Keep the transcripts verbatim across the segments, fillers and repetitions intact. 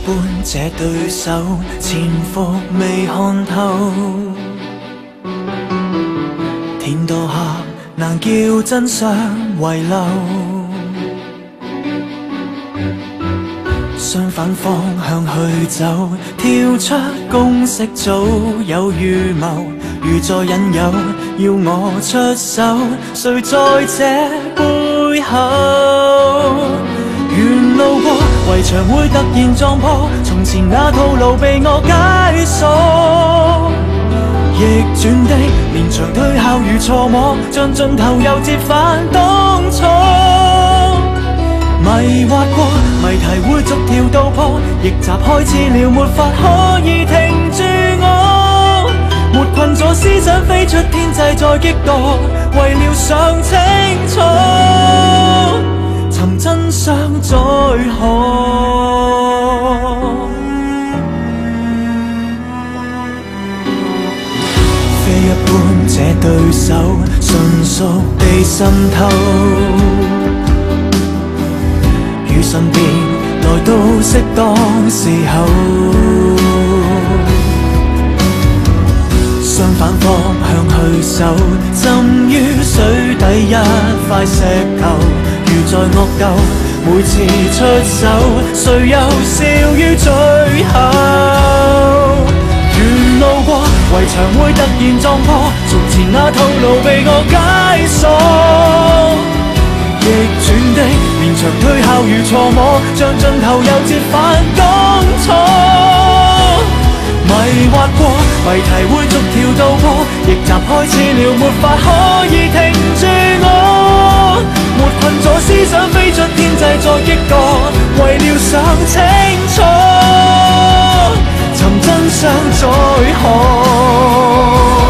般這對手，潛伏未看透。天多黑，難叫真相遺漏。相反方向去走，跳出公式早有預謀。如在引誘，要我出手，誰在這背後？沿路過圍牆會突然撞破，從前那套路被我解鎖。逆轉的連場退後如錯摸，像盡頭又折返當初。迷惑過，謎題會逐條道破，逆襲開始了，沒法可以停住我。沒困咗思想飛出天際再激盪，為了想清楚，尋真相再看。非一般這對手，純屬被滲透。於身邊來到適當時候，相反方向去守，浸於水底一塊石頭。如在惡鬥，每次出手，誰又笑於最後？沿路過圍牆會突然撞破，從前那套路被我解鎖。逆轉的連場退後如錯摸，像盡頭又折返當初。迷惑過，謎題會逐條道破，逆襲開始了，沒法可以停住我。沒困咗思想飛出天際再激盪，為了想清楚，尋真相再看。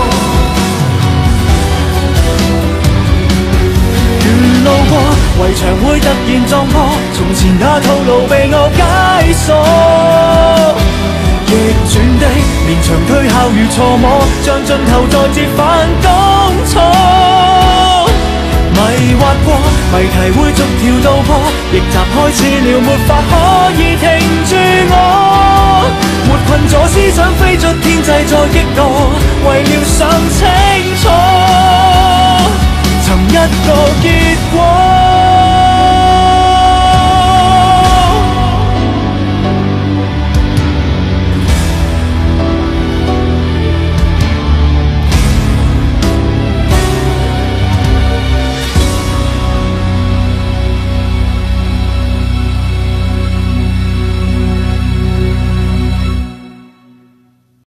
路過圍牆會突然撞破，從前那套路被我解鎖。逆轉的連場退後如錯摸，像盡頭再折返當初。迷惑過，謎題會逐條道破，逆襲開始了，沒法可以停住我。沒困咗思想飛出天際再激盪，為了想清楚，尋一個結